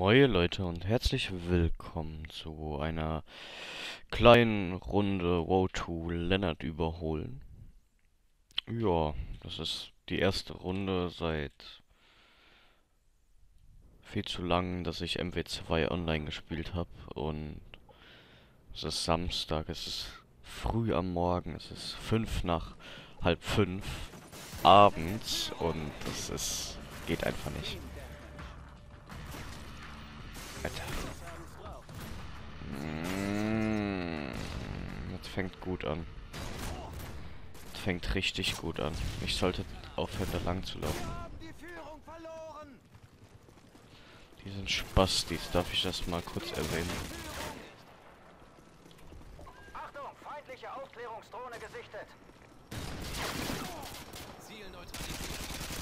Moin Leute und herzlich willkommen zu einer kleinen Runde WoW to Lennart überholen. Ja, das ist die erste Runde seit viel zu lang, dass ich MW2 online gespielt habe, und es ist Samstag, es ist früh am Morgen, es ist 5 nach halb 5 abends und geht einfach nicht. Alter. Das fängt gut an. Das fängt richtig gut an. Ich sollte aufhören, da lang zu laufen. Die sind Spastis, darf ich das mal kurz erwähnen? Achtung, feindliche Aufklärungsdrohne gesichtet. Ziel neutralisiert.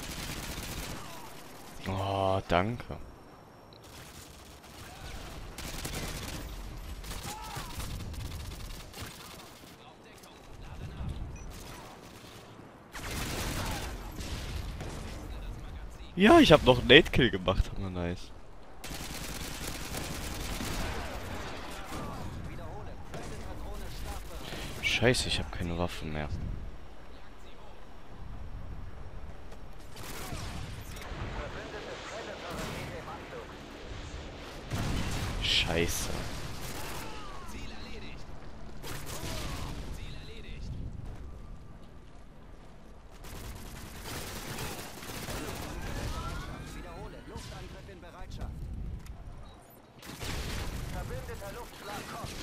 Oh, danke. Ja, ich habe noch einen Nade-Kill gemacht, aber nice. Scheiße, ich habe keine Waffen mehr. Scheiße. Wiederhole, Luftangriff in Bereitschaft. Verbündeter Luftschlag kommt.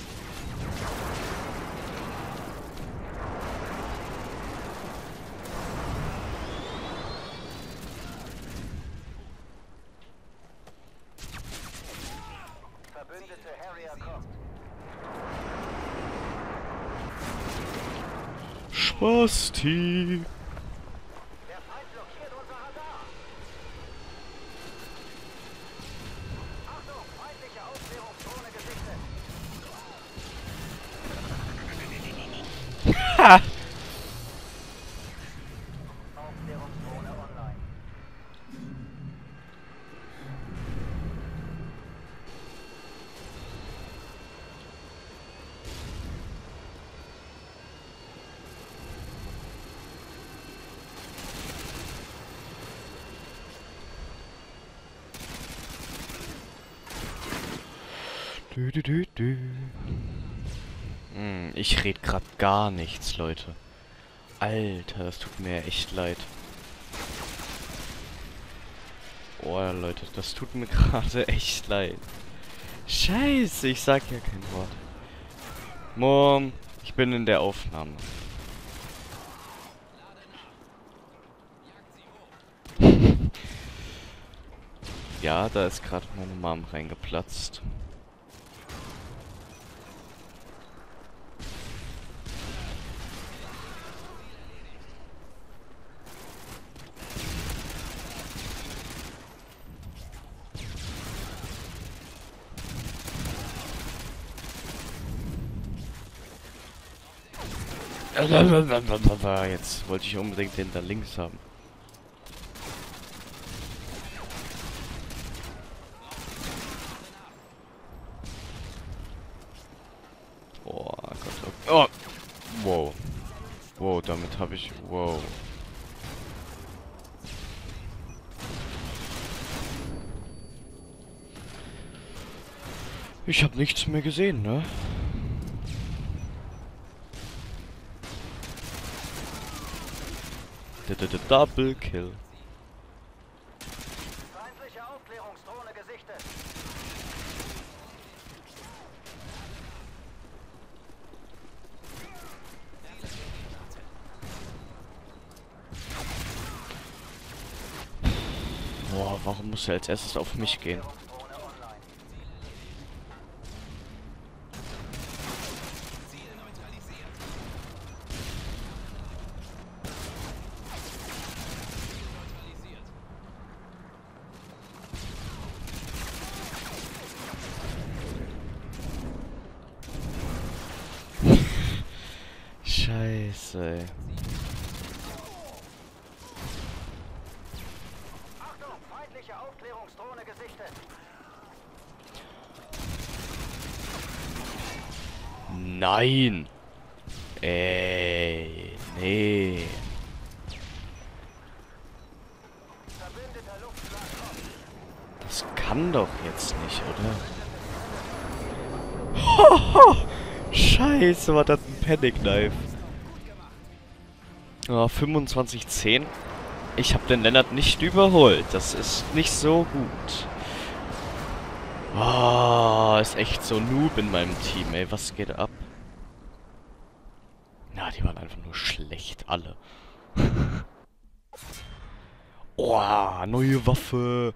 Verbündete Harrier kommt. Spasti. Der Feind blockiert unser Radar. Achtung, feindliche Aufklärungsdrohne gesichtet. Ha! Aufklärungsdrohne online. Dü, dü, dü, dü. Ich red grad gar nichts, Leute. Alter, das tut mir echt leid. Oh, Leute, das tut mir gerade echt leid. Scheiße, ich sag ja kein Wort. Mom, ich bin in der Aufnahme. Ja, da ist gerade meine Mom reingeplatzt. Jetzt wollte ich unbedingt den da links haben. Oh Gott. Oh. Wow. Wow, damit habe ich. Wow. Ich habe nichts mehr gesehen, ne? Double Kill. Feindliche Aufklärungsdrohne gesichtet. Boah, warum muss er als erstes auf mich gehen? Aufklärungsdrohne online. Scheiße, ey. Achtung, feindliche Aufklärungsdrohne gesichtet. Nein! Ey, nee. Verbündeter Luftschlag kommt. Das kann doch jetzt nicht, oder? Scheiße, war das ein Panic Knife. Ah, 25-10. Ich habe den Lennart nicht überholt. Das ist nicht so gut. Ah, ist echt so Noob in meinem Team, ey. Was geht ab? Na, die waren einfach nur schlecht, alle. Oh, neue Waffe.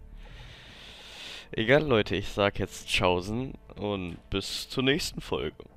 Egal, Leute, ich sag jetzt Tschaußen und bis zur nächsten Folge.